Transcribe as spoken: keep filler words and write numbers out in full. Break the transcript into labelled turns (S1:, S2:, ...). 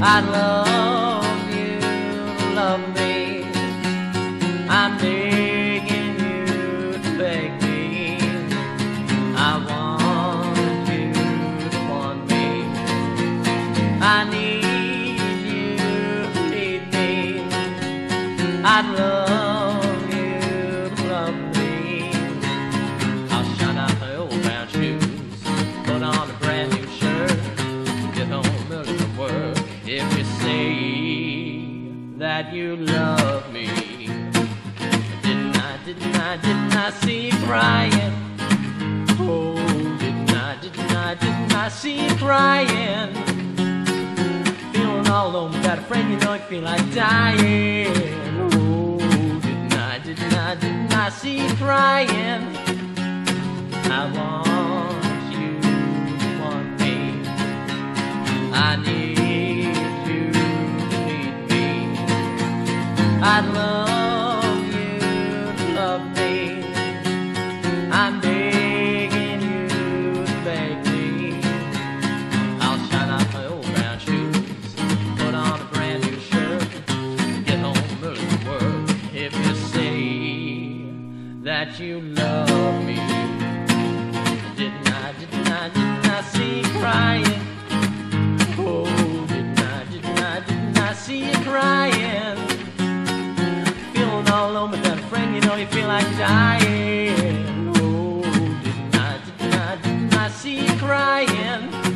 S1: I'd love you to love me. I'm begging you to beg me. I want you to want me. I need you to need me. I'd love you to love me. I'll shine out my old brown shoes, put on a brand new shirt, get home early from work. If you say that you love me, didn't I, didn't I, didn't I see you crying? Oh, didn't I, didn't I, didn't I see you crying? Feeling all alone without a friend, you know you feel like dying. Oh, didn't I, didn't I, didn't I see you crying? I want you to want me. I need you to need me. I'd love you to love me. I'm begging you to beg me. I'll shine out my old brown shoes, put on a brand new shirt, get home early from work. If you say that you love me, didn't I, didn't I, didn't I see you crying? Oh, didn't I, didn't I, didn't I see you crying? Feeling all alone without a friend, you know you feel like dying. Oh, didn't I, didn't I, didn't I see you crying?